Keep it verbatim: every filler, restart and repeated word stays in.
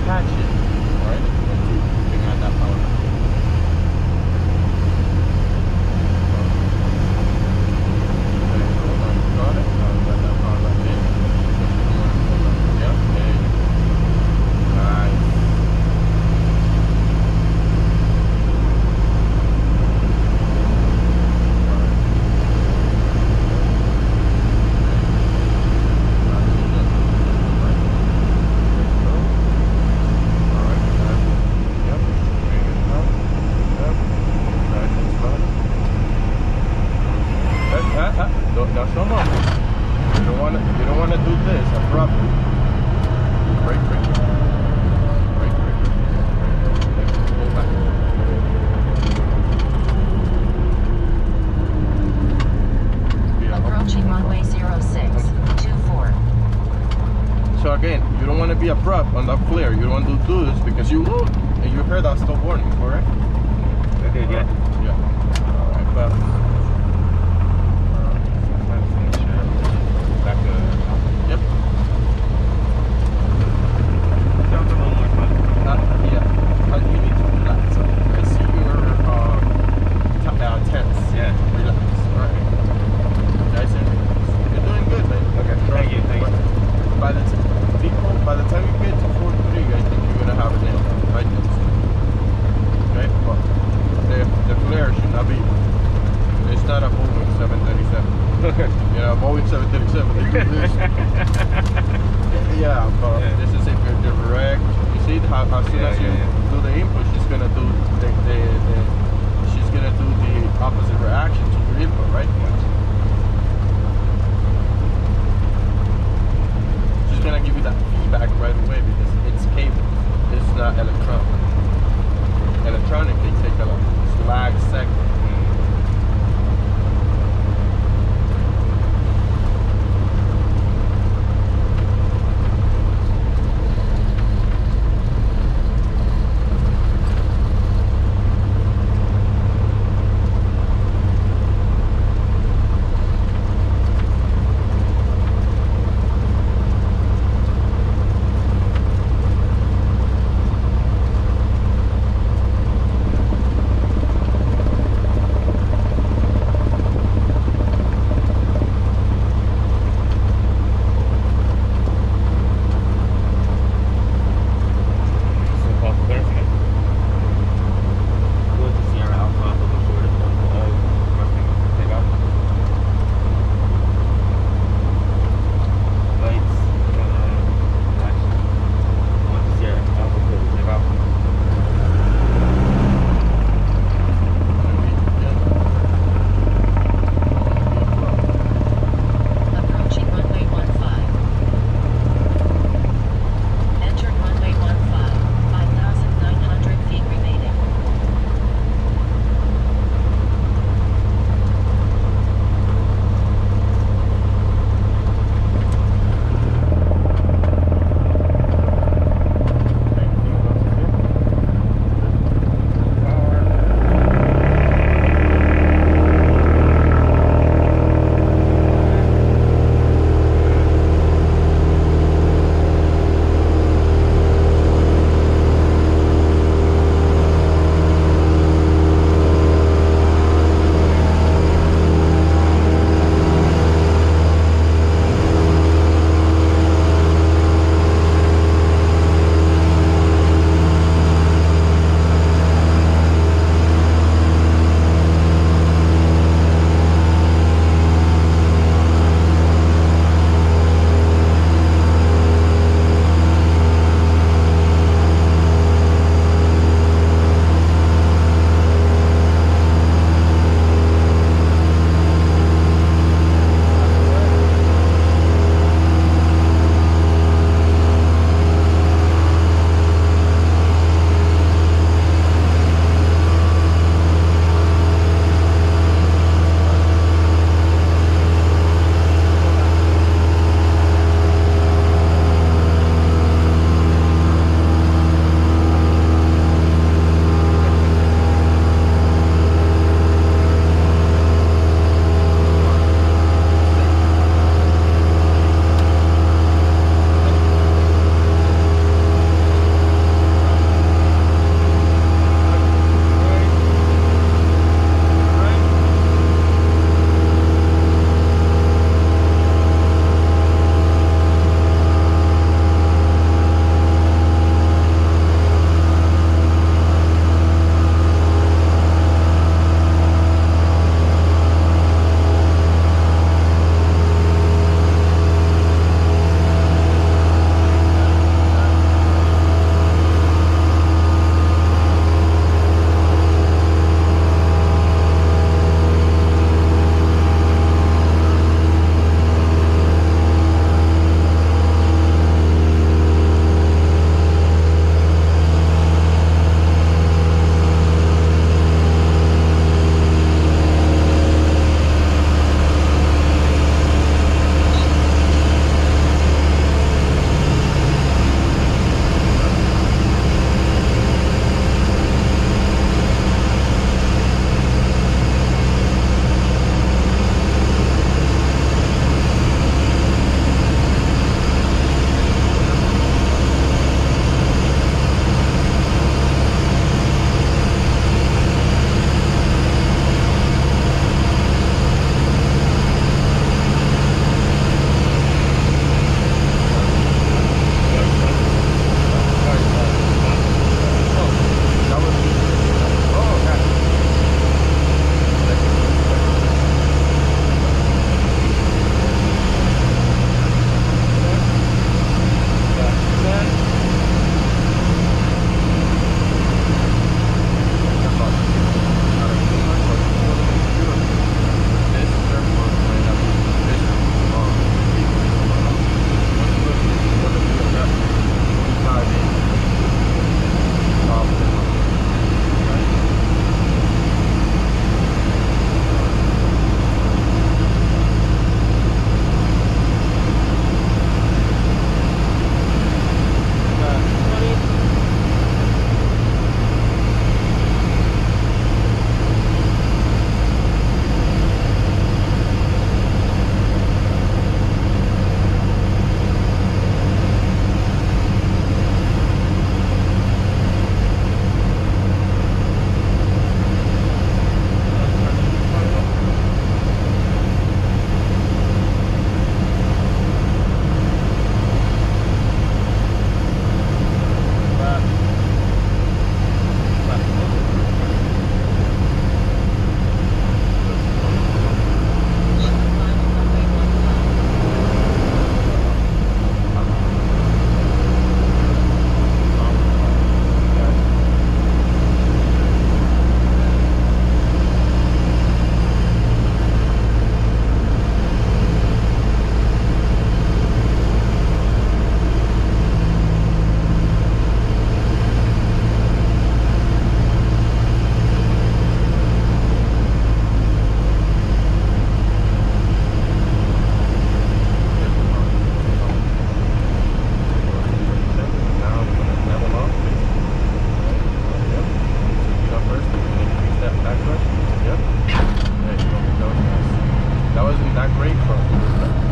catch it, right? And you can add that power. Okay, so now you got it. Now you got that power back in. Yeah, there you go. Nice. Now some of them, you don't want to you don't want to do this abruptly. Break, break, break, break, break. Pull back. Approaching runway zero six two four. So again, you don't want to be abrupt on that flare. You don't want to do this because you and you heard that stop warning, correct? Okay, yeah. Yeah. All right, but. Back to Yep. Sounds a little more fun. Uh, yeah. Uh, you need to relax. I see your uh, t uh, tense. Yeah. Relax. Alright. Nice and relax. You're doing good, man. Okay. Thank you. Thank you. By the t people, by the time you get to four three, I think you're gonna have it nailed down. Right there. Okay. Well, the the flare should not be. It's not a Boeing seven thirty-seven. You know, Boeing seven thirty-seven, they do this. Yeah, but yeah. This is if you're direct. You see how as soon yeah, as you yeah, yeah. do the input, she's gonna do the, the, the she's gonna do the opposite reaction to your input, right? She's gonna give you that feedback right away because it's cable. It's not electronic. Electronic, they take a lag second. That wasn't that great, but